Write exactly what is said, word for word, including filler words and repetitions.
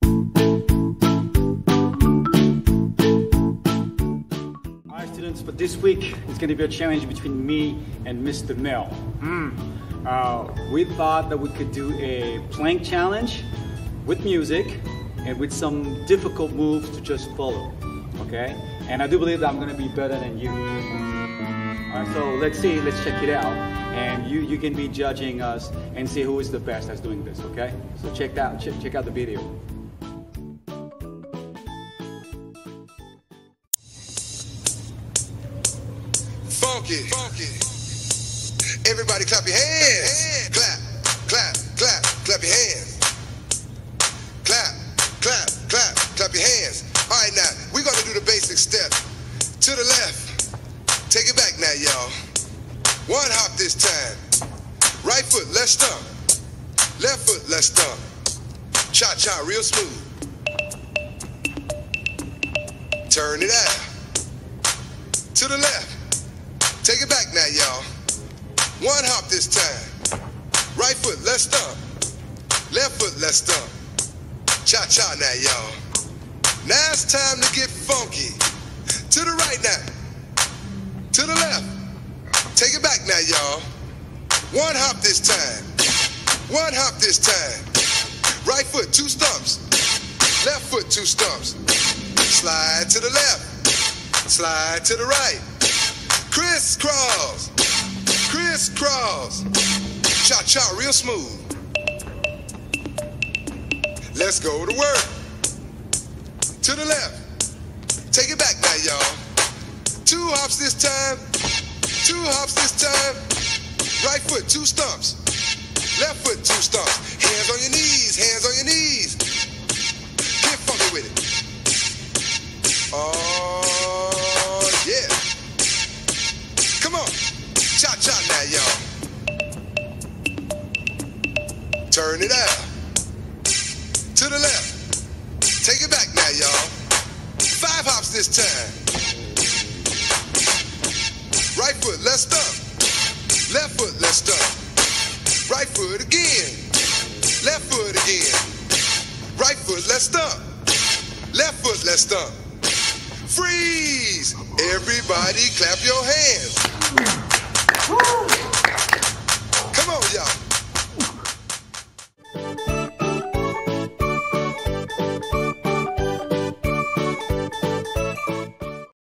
But this week it's going to be a challenge between me and Mister Mel. Mm. Uh, we thought that we could do a plank challenge with music and with some difficult moves to just follow. Okay? And I do believe that I'm going to be better than you. Alright, so let's see, let's check it out. And you, you can be judging us and see who is the best at doing this. Okay? So check that, check, check out the video. Funky, funky. Everybody clap your hands. Clap, clap, clap, clap your hands. Clap, clap, clap, clap your hands. All right, now, we're gonna do the basic step. To the left. Take it back now, y'all. One hop this time. Right foot, let's stomp. Left foot, let's stomp. Cha-cha, real smooth. Turn it out. To the left. Take it back now, y'all. One hop this time. Right foot, let's stomp. Left foot, let's stomp. Cha-cha now, y'all. Now it's time to get funky. To the right now. To the left. Take it back now, y'all. One hop this time. One hop this time. Right foot, two stumps. Left foot, two stumps. Slide to the left. Slide to the right. Crisscross, crisscross, cha-cha, real smooth. Let's go to work. To the left. Take it back now, y'all. Two hops this time. Two hops this time. Right foot, two stumps. Left foot, two stumps. Hands on your knees, hands on your knees. Get funky with it. Oh, yeah. Come on, cha-cha now, y'all. Turn it out. To the left. Take it back now, y'all. Five hops this time. Right foot, let's stomp. Left foot, let's stomp. Right foot again. Left foot again. Right foot, let's stomp. Left foot, let's stomp. Freeze! Everybody clap your hands.